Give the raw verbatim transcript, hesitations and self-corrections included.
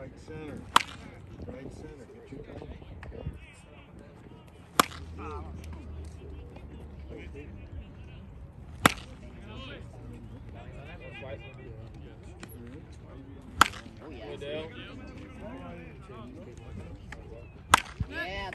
Right center. Right center. Get your time. Oh, yeah. Yeah.